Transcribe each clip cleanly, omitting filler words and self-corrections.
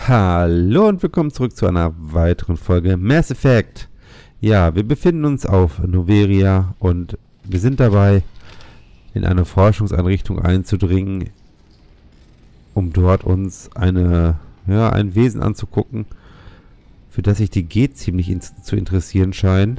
Hallo und willkommen zurück zu einer weiteren Folge Mass Effect. Ja, wir befinden uns auf Noveria und wir sind dabei, in eine Forschungseinrichtung einzudringen, um dort uns ein Wesen anzugucken, für das sich die G ziemlich zu interessieren scheinen.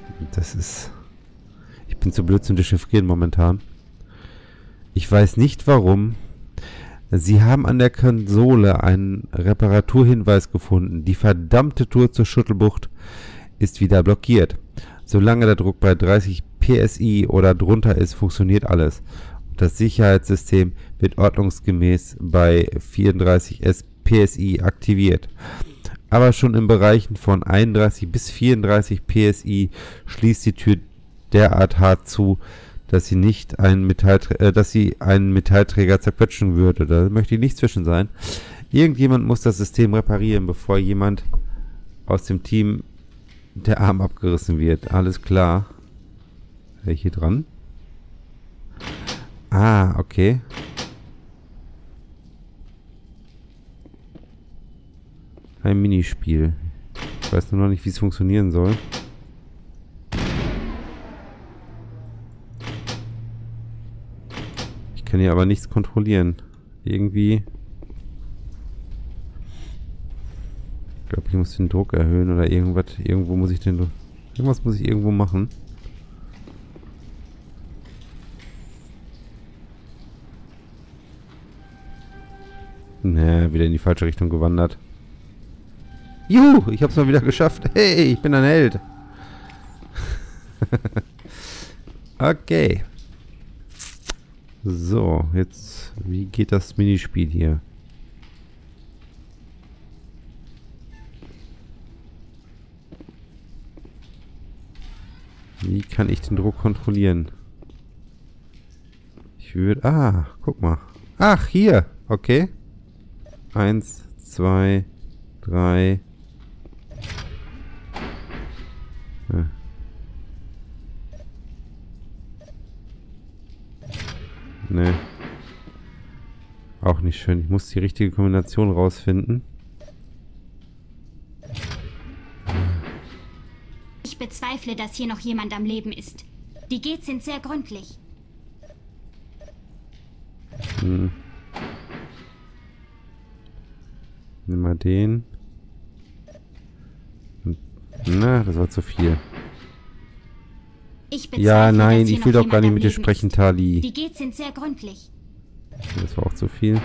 Ich bin zu blöd zum Dechiffrieren momentan. Ich weiß nicht warum. Sie haben an der Konsole einen Reparaturhinweis gefunden. Die verdammte Tour zur Schuttelbucht ist wieder blockiert. Solange der Druck bei 30 PSI oder drunter ist, funktioniert alles. Das Sicherheitssystem wird ordnungsgemäß bei 34 PSI aktiviert. Aber schon in Bereichen von 31 bis 34 PSI schließt die Tür derart hart zu, dass sie einen Metallträger zerquetschen würde. Da möchte ich nicht zwischen sein. Irgendjemand muss das System reparieren, bevor jemand aus dem Team der Arm abgerissen wird. Alles klar. Wäre ich hier dran? Ah, okay. Ein Minispiel. Ich weiß nur noch nicht, wie es funktionieren soll. Ich kann hier aber nichts kontrollieren. Irgendwie. Ich glaube, ich muss den Druck erhöhen oder irgendwas. Irgendwas muss ich irgendwo machen. Ne, wieder in die falsche Richtung gewandert. Juhu, ich hab's mal wieder geschafft. Hey, ich bin ein Held. Okay. So, jetzt, wie geht das Minispiel hier? Wie kann ich den Druck kontrollieren? Guck mal. Ach, hier. Okay. 1, 2, 3. Ne. Auch nicht schön. Ich muss die richtige Kombination rausfinden. Ich bezweifle, dass hier noch jemand am Leben ist. Die Gates sind sehr gründlich. Nimm mal den. Na, das war zu viel. Ja, nein, ich will doch gar nicht mit dir sprechen, Tali. Die Gates sind sehr gründlich. Das war auch zu viel.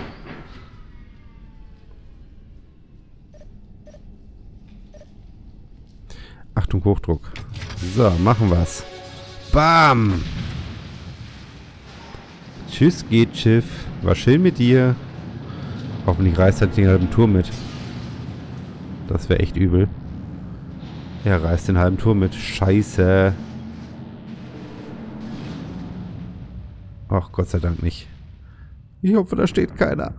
Achtung, Hochdruck. So, machen wir's. Bam! Tschüss, geht Schiff. War schön mit dir. Hoffentlich reißt er den halben Turm mit. Das wäre echt übel. Er reißt den halben Turm mit. Scheiße. Ach, Gott sei Dank nicht. Ich hoffe, da steht keiner.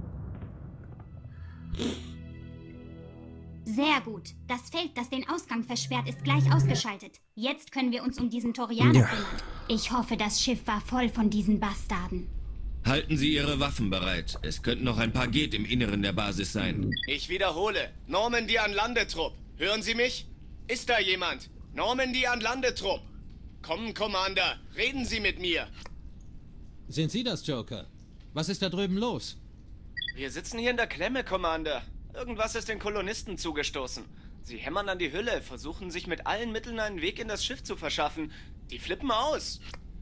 Sehr gut. Das Feld, das den Ausgang versperrt, ist gleich ausgeschaltet. Jetzt können wir uns um diesen Torianer kümmern. Ich hoffe, das Schiff war voll von diesen Bastarden. Halten Sie Ihre Waffen bereit. Es könnten noch ein paar Get im Inneren der Basis sein. Ich wiederhole. Normandy an Landetrupp. Hören Sie mich? Ist da jemand? Normandy an Landetrupp. Kommen, Commander. Reden Sie mit mir. Sind Sie das, Joker? Was ist da drüben los? Wir sitzen hier in der Klemme, Commander. Irgendwas ist den Kolonisten zugestoßen. Sie hämmern an die Hülle, versuchen sich mit allen Mitteln einen Weg in das Schiff zu verschaffen. Die flippen aus.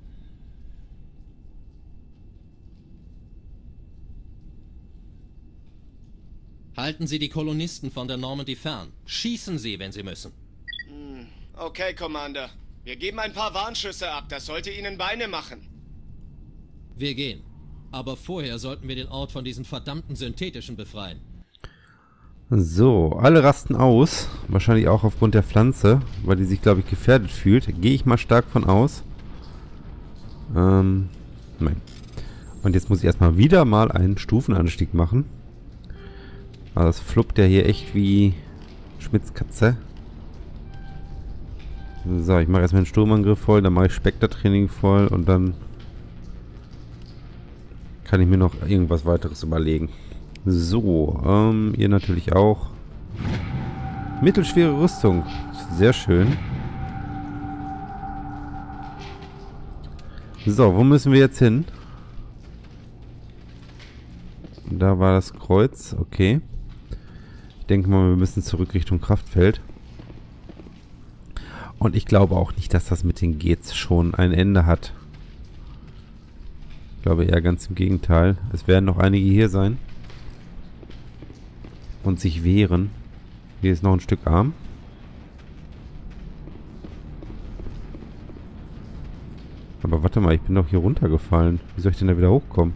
Halten Sie die Kolonisten von der Normandy fern. Schießen Sie, wenn Sie müssen. Okay, Commander. Wir geben ein paar Warnschüsse ab. Das sollte Ihnen Beine machen. Wir gehen. Aber vorher sollten wir den Ort von diesen verdammten Synthetischen befreien. So, alle rasten aus. Wahrscheinlich auch aufgrund der Pflanze, weil die sich, glaube ich, gefährdet fühlt. Gehe ich mal stark von aus. Nein. Und jetzt muss ich erstmal wieder mal einen Stufenanstieg machen. Aber das fluppt ja hier echt wie Schmitzkatze. So, ich mache erstmal den Sturmangriff voll, dann mache ich Spektertraining voll und dann kann ich mir noch irgendwas weiteres überlegen. So, ihr natürlich auch. Mittelschwere Rüstung. Sehr schön. So, wo müssen wir jetzt hin? Da war das Kreuz, okay. Ich denke mal, wir müssen zurück Richtung Kraftfeld. Und ich glaube auch nicht, dass das mit den Gates schon ein Ende hat. Ich glaube eher ganz im Gegenteil. Es werden noch einige hier sein. Und sich wehren. Hier ist noch ein Stück Arm. Aber warte mal, ich bin doch hier runtergefallen. Wie soll ich denn da wieder hochkommen?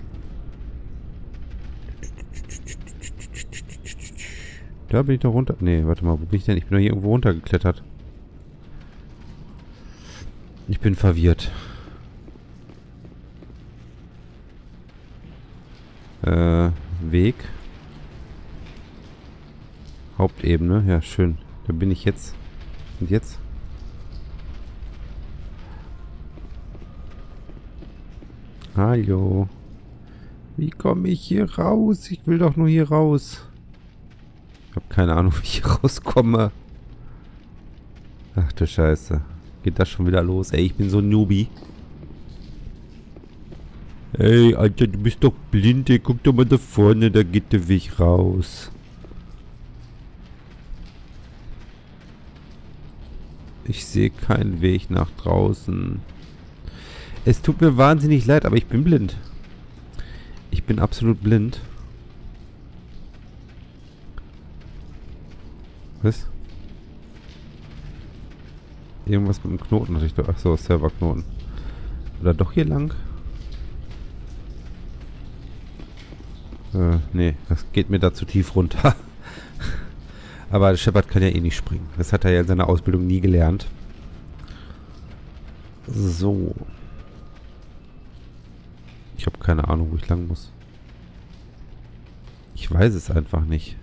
Da bin ich doch runter... Nee, warte mal, wo bin ich denn? Ich bin doch hier irgendwo runtergeklettert. Ich bin verwirrt. Weg. Hauptebene. Ja, schön. Da bin ich jetzt. Und jetzt? Hallo. Wie komme ich hier raus? Ich will doch nur hier raus. Ich habe keine Ahnung, wie ich hier rauskomme. Ach du Scheiße. Geht das schon wieder los? Ey, ich bin so ein Newbie. Ey, Alter, du bist doch blind. Ey, guck doch mal da vorne, da geht der Weg raus. Ich sehe keinen Weg nach draußen. Es tut mir wahnsinnig leid, aber ich bin blind. Ich bin absolut blind. Was? Irgendwas mit dem Knoten hatte ich doch. Achso, Serverknoten. Oder doch hier lang? Nee, das geht mir da zu tief runter. Aber der Shepard kann ja eh nicht springen. Das hat er ja in seiner Ausbildung nie gelernt. So. Ich habe keine Ahnung, wo ich lang muss. Ich weiß es einfach nicht.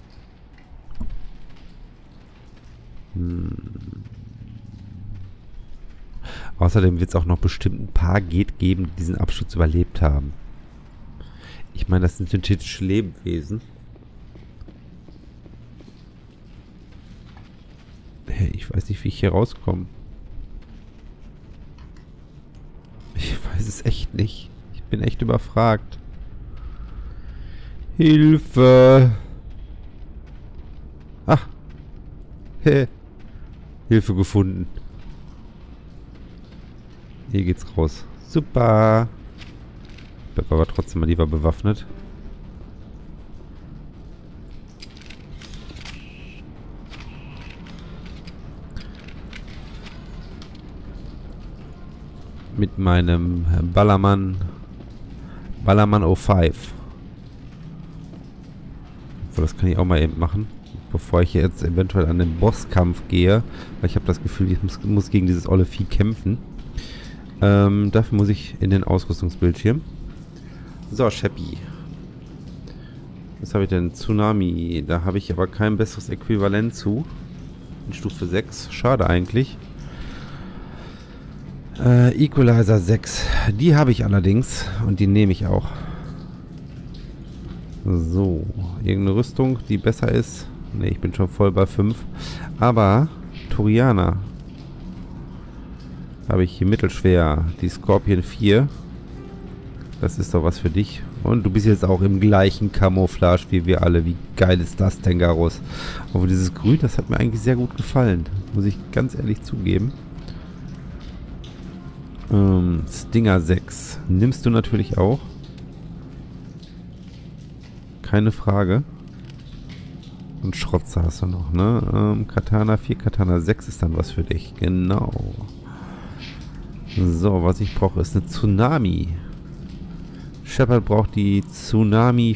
Außerdem wird es auch noch bestimmt ein paar Geth geben, die diesen Absturz überlebt haben. Ich meine, das sind synthetische Lebewesen. Hey, ich weiß nicht, wie ich hier rauskomme. Ich weiß es echt nicht. Ich bin echt überfragt. Hilfe! Ach. Hey. Hilfe gefunden. Hier geht's raus. Super. Ich bin aber trotzdem mal lieber bewaffnet. Mit meinem Ballermann 05. So, das kann ich auch mal eben machen. Bevor ich jetzt eventuell an den Bosskampf gehe. Weil ich habe das Gefühl, ich muss gegen dieses olle Vieh kämpfen. Dafür muss ich in den Ausrüstungsbildschirm. So, Sheppy. Was habe ich denn? Tsunami. Da habe ich aber kein besseres Äquivalent zu. In Stufe 6. Schade eigentlich. Equalizer 6. Die habe ich allerdings. Und die nehme ich auch. So. Irgendeine Rüstung, die besser ist. Ne, ich bin schon voll bei 5. Aber Turianer habe ich hier mittelschwer. Die Scorpion 4. Das ist doch was für dich. Und du bist jetzt auch im gleichen Camouflage wie wir alle. Wie geil ist das denn, Garus? Aber dieses Grün, das hat mir eigentlich sehr gut gefallen. Muss ich ganz ehrlich zugeben. Stinger 6. Nimmst du natürlich auch. Keine Frage. Und Schrotzer hast du noch, ne? Katana 4, Katana 6 ist dann was für dich. Genau. So, was ich brauche, ist eine Tsunami. Shepard braucht die Tsunami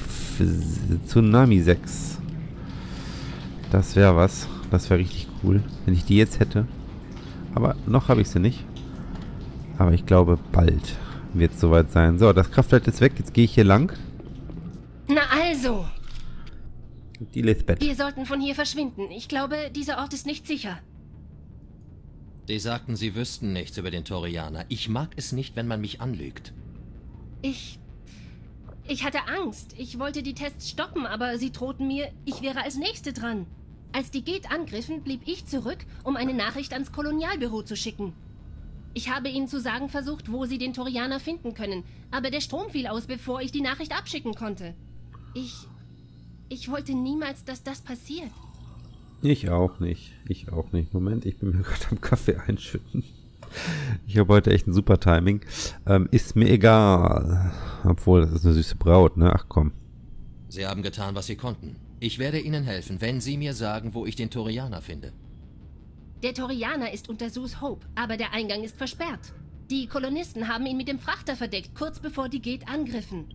6. Das wäre was. Das wäre richtig cool, wenn ich die jetzt hätte. Aber noch habe ich sie nicht. Aber ich glaube, bald wird es soweit sein. So, das Kraftfeld ist weg. Jetzt gehe ich hier lang. Na also. Die Lisbeth. Wir sollten von hier verschwinden. Ich glaube, dieser Ort ist nicht sicher. Sie sagten, Sie wüssten nichts über den Torianer. Ich mag es nicht, wenn man mich anlügt. Ich Ich hatte Angst. Ich wollte die Tests stoppen, aber sie drohten mir, ich wäre als Nächste dran. Als die Geth angriffen, blieb ich zurück, um eine Nachricht ans Kolonialbüro zu schicken. Ich habe ihnen zu sagen versucht, wo sie den Torianer finden können, aber der Strom fiel aus, bevor ich die Nachricht abschicken konnte. Ich wollte niemals, dass das passiert. Ich auch nicht. Ich auch nicht. Moment, ich bin mir gerade am Kaffee einschütten. Ich habe heute echt ein super Timing. Ist mir egal. Obwohl, das ist eine süße Braut, ne? Ach komm. Sie haben getan, was Sie konnten. Ich werde Ihnen helfen, wenn Sie mir sagen, wo ich den Torianer finde. Der Torianer ist unter Zeus Hope, aber der Eingang ist versperrt. Die Kolonisten haben ihn mit dem Frachter verdeckt, kurz bevor die Geth angriffen.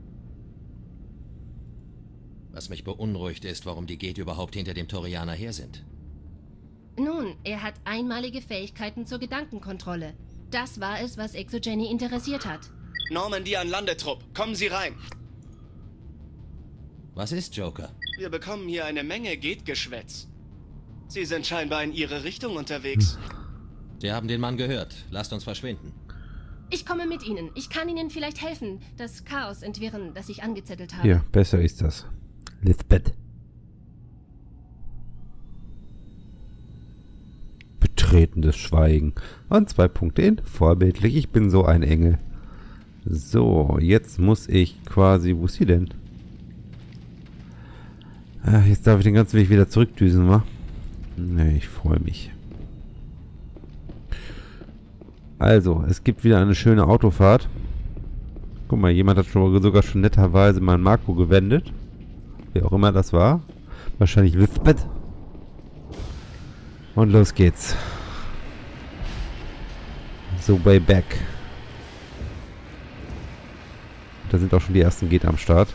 Was mich beunruhigt ist, warum die Geth überhaupt hinter dem Torianer her sind. Nun, er hat einmalige Fähigkeiten zur Gedankenkontrolle. Das war es, was Exogeny interessiert hat. Normandy an Landetrupp, kommen Sie rein. Was ist Joker? Wir bekommen hier eine Menge Geth-Geschwätz. Sie sind scheinbar in Ihre Richtung unterwegs. Sie haben den Mann gehört. Lasst uns verschwinden. Ich komme mit Ihnen. Ich kann Ihnen vielleicht helfen, das Chaos entwirren, das ich angezettelt habe. Hier, besser ist das. Lisbeth. Betretendes Schweigen. Und 2 Punkte in. Vorbildlich. Ich bin so ein Engel. So, jetzt muss ich quasi... Wo ist sie denn? Ach, jetzt darf ich den ganzen Weg wieder zurückdüsen, wa? Ne, ich freue mich. Also, es gibt wieder eine schöne Autofahrt. Guck mal, jemand hat sogar schon netterweise mein Marco gewendet. Wer auch immer das war. Wahrscheinlich Lisbeth. Und los geht's. So, way back. Da sind auch schon die ersten Geth am Start.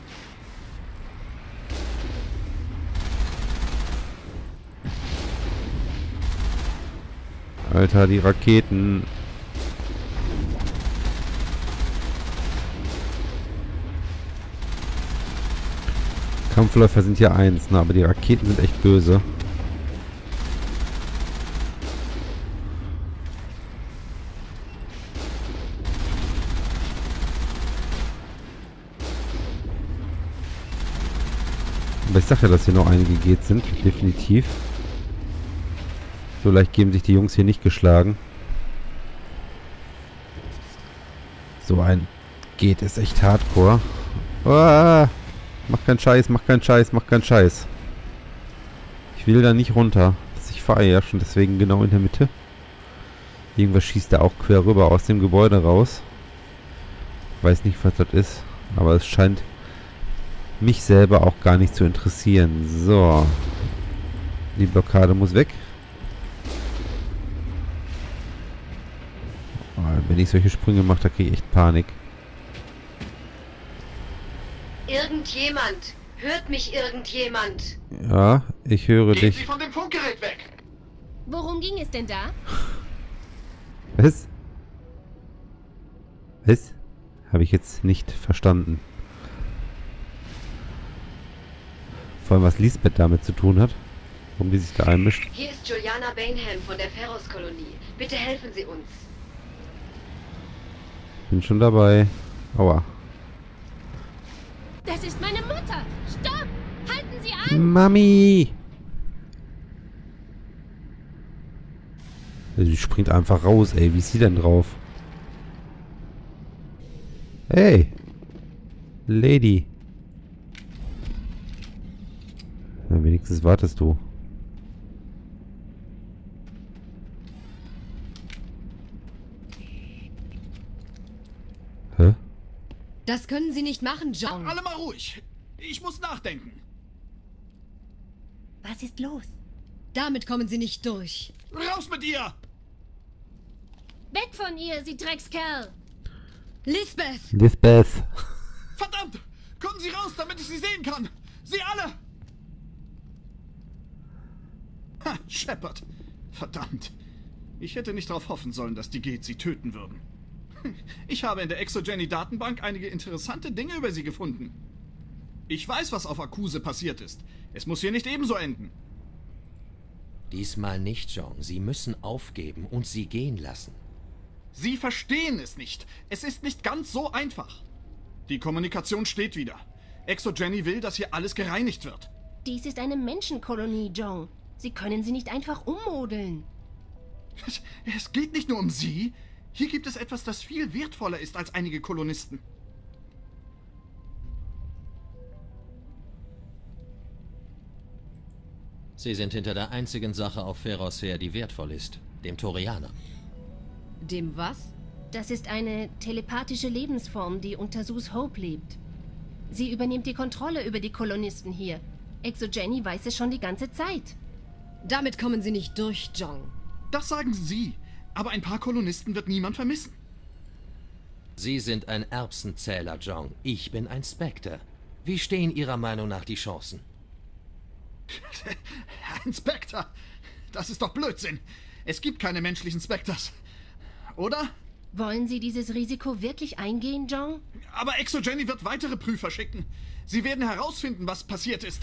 Alter, die Raketen. Kampfläufer sind ja eins, ne? Aber die Raketen sind echt böse. Aber ich sag ja, dass hier noch einige Geth sind, definitiv. So leicht geben sich die Jungs hier nicht geschlagen. So ein Geth ist echt hardcore. Oh, mach keinen Scheiß, mach keinen Scheiß, mach keinen Scheiß. Ich will da nicht runter. Ich fahre ja schon deswegen genau in der Mitte. Irgendwas schießt da auch quer rüber aus dem Gebäude raus. Weiß nicht, was das ist. Aber es scheint mich selber auch gar nicht zu interessieren. So. Die Blockade muss weg. Oh, wenn ich solche Sprünge mache, da kriege ich echt Panik. Irgendjemand? Hört mich irgendjemand? Ja, ich höre Gehen dich. Sie von dem Funkgerät weg! Worum ging es denn da? Was? Was? Habe ich jetzt nicht verstanden. Vor allem, was Lisbeth damit zu tun hat. Warum die sich da einmischt. Hier ist Juliana Bainham von der Ferros-Kolonie. Bitte helfen Sie uns. Bin schon dabei. Aua. Das ist meine Mutter! Stopp! Halten Sie an! Mami! Sie springt einfach raus, ey. Wie ist sie denn drauf? Hey! Lady! Na, wenigstens wartest du. Hä? Das können Sie nicht machen, John. Alle mal ruhig. Ich muss nachdenken. Was ist los? Damit kommen Sie nicht durch. Raus mit ihr! Weg von ihr, Sie Dreckskerl! Lisbeth! Lisbeth! Verdammt! Kommen Sie raus, damit ich Sie sehen kann! Sie alle! Ha, Shepard. Verdammt. Ich hätte nicht darauf hoffen sollen, dass die Geth sie töten würden. Ich habe in der Exogeny-Datenbank einige interessante Dinge über sie gefunden. Ich weiß, was auf Akuse passiert ist. Es muss hier nicht ebenso enden. Diesmal nicht, John. Sie müssen aufgeben und sie gehen lassen. Sie verstehen es nicht. Es ist nicht ganz so einfach. Die Kommunikation steht wieder. Exo-Jenny will, dass hier alles gereinigt wird. Dies ist eine Menschenkolonie, Jong. Sie können sie nicht einfach ummodeln. Es geht nicht nur um sie. Hier gibt es etwas, das viel wertvoller ist als einige Kolonisten. Sie sind hinter der einzigen Sache auf Feros her, die wertvoll ist. Dem Torianer. Dem was? Das ist eine telepathische Lebensform, die unter Sus Hope lebt. Sie übernimmt die Kontrolle über die Kolonisten hier. Exo-Jenny weiß es schon die ganze Zeit. Damit kommen Sie nicht durch, Jong. Das sagen Sie. Aber ein paar Kolonisten wird niemand vermissen. Sie sind ein Erbsenzähler, Jong. Ich bin ein Spectre. Wie stehen Ihrer Meinung nach die Chancen? Ein Spectre? Das ist doch Blödsinn. Es gibt keine menschlichen Spectres. Oder? Wollen Sie dieses Risiko wirklich eingehen, Jong? Aber Exo-Jenny wird weitere Prüfer schicken. Sie werden herausfinden, was passiert ist.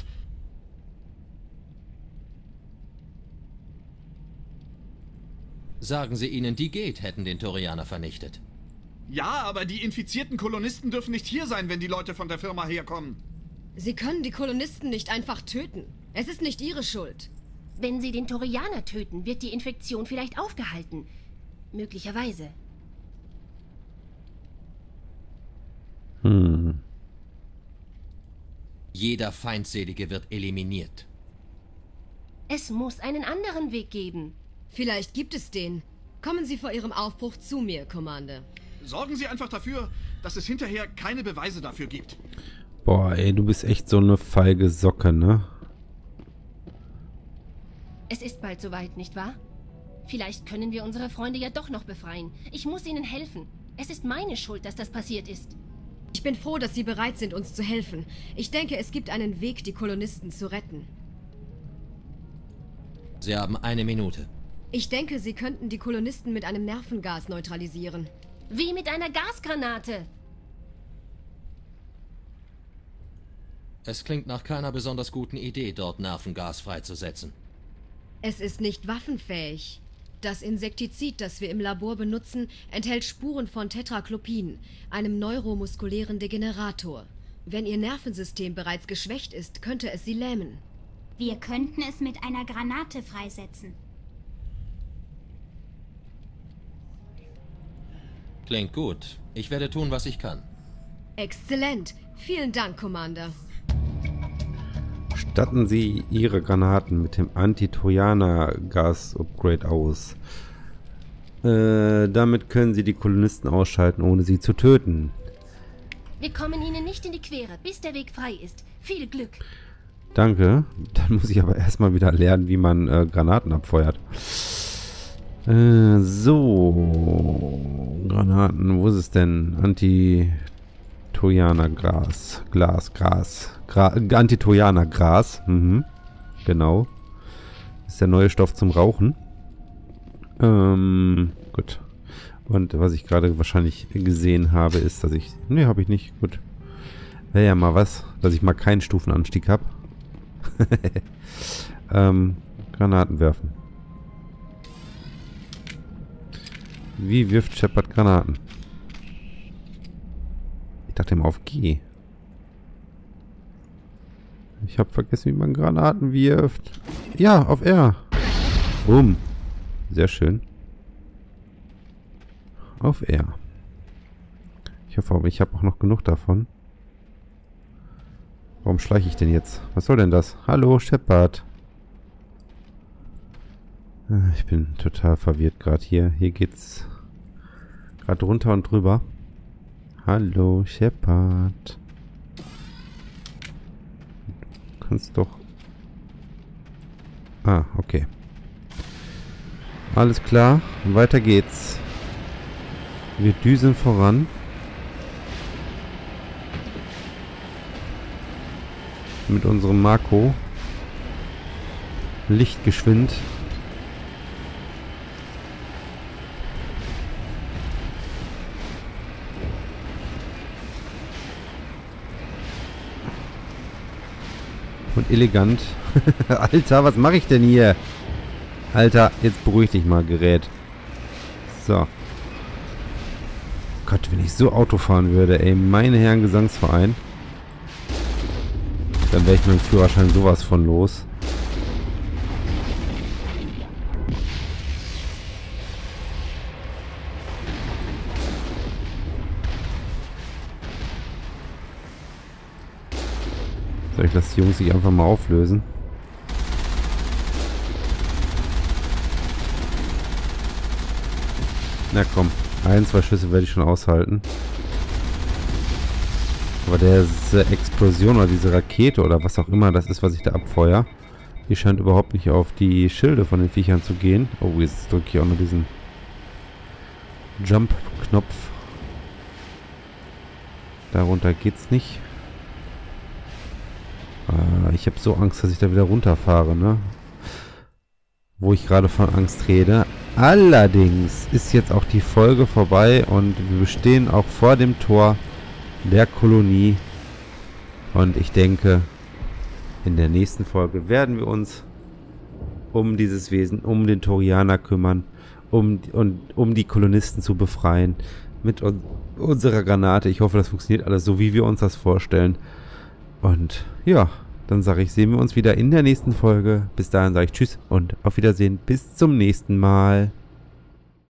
Sagen Sie ihnen, die Gate hätten den Torianer vernichtet. Ja, aber die infizierten Kolonisten dürfen nicht hier sein, wenn die Leute von der Firma herkommen. Sie können die Kolonisten nicht einfach töten. Es ist nicht Ihre Schuld. Wenn Sie den Torianer töten, wird die Infektion vielleicht aufgehalten. Möglicherweise. Jeder Feindselige wird eliminiert. Es muss einen anderen Weg geben. Vielleicht gibt es den. Kommen Sie vor Ihrem Aufbruch zu mir, Commander. Sorgen Sie einfach dafür, dass es hinterher keine Beweise dafür gibt. Boah, ey, du bist echt so eine feige Socke, ne? Es ist bald soweit, nicht wahr? Vielleicht können wir unsere Freunde ja doch noch befreien. Ich muss ihnen helfen. Es ist meine Schuld, dass das passiert ist. Ich bin froh, dass Sie bereit sind, uns zu helfen. Ich denke, es gibt einen Weg, die Kolonisten zu retten. Sie haben 1 Minute. Ich denke, Sie könnten die Kolonisten mit einem Nervengas neutralisieren. Wie mit einer Gasgranate. Es klingt nach keiner besonders guten Idee, dort Nervengas freizusetzen. Es ist nicht waffenfähig. Das Insektizid, das wir im Labor benutzen, enthält Spuren von Tetraklopin, einem neuromuskulären Degenerator. Wenn Ihr Nervensystem bereits geschwächt ist, könnte es Sie lähmen. Wir könnten es mit einer Granate freisetzen. Klingt gut. Ich werde tun, was ich kann. Exzellent. Vielen Dank, Commander. Statten Sie Ihre Granaten mit dem Anti-Torianer-Gas-Upgrade aus. Damit können Sie die Kolonisten ausschalten, ohne sie zu töten. Wir kommen Ihnen nicht in die Quere, bis der Weg frei ist. Viel Glück. Danke. Dann muss ich aber erstmal wieder lernen, wie man Granaten abfeuert. So. Granaten, wo ist es denn? Anti-Torianer-Gras. Anti-Torianer-Gras. Genau. Das ist der neue Stoff zum Rauchen. Gut. Und was ich gerade wahrscheinlich gesehen habe, ist, dass ich... Ne, habe ich nicht. Gut. Wäre ja mal was, dass ich mal keinen Stufenanstieg habe. Granaten werfen. Wie wirft Shepard Granaten? Ich dachte immer auf G. Ich habe vergessen, wie man Granaten wirft. Ja, auf R. Boom. Sehr schön. Auf R. Ich hoffe, ich habe auch noch genug davon. Warum schleiche ich denn jetzt? Was soll denn das? Hallo, Shepard. Ich bin total verwirrt gerade hier. Hier geht's gerade runter und drüber. Hallo, Shepard. Du kannst doch... Ah, okay. Alles klar. Weiter geht's. Wir düsen voran. Mit unserem Marco. Lichtgeschwind. Und elegant. Alter, was mache ich denn hier? Alter, jetzt beruhig dich mal, Gerät. So. Gott, wenn ich so Auto fahren würde, ey, meine Herren Gesangsverein. Dann wäre ich mit dem Führerschein sowas von los. Soll ich lasse die Jungs sich einfach mal auflösen? Na komm, 1, 2 Schüsse werde ich schon aushalten. Aber diese Explosion oder diese Rakete oder was auch immer das ist, was ich da abfeuere, die scheint überhaupt nicht auf die Schilde von den Viechern zu gehen. Oh, jetzt drücke ich auch noch diesen Jump-Knopf. Darunter geht's nicht. Ich habe so Angst, dass ich da wieder runterfahre, ne? Wo ich gerade von Angst rede. Allerdings ist jetzt auch die Folge vorbei und wir stehen auch vor dem Tor der Kolonie. Und ich denke, in der nächsten Folge werden wir uns um dieses Wesen, um den Torianer kümmern, um die Kolonisten zu befreien. Mit unserer Granate. Ich hoffe, das funktioniert alles so, wie wir uns das vorstellen. Und ja, dann sage ich, sehen wir uns wieder in der nächsten Folge. Bis dahin sage ich Tschüss und auf Wiedersehen. Bis zum nächsten Mal.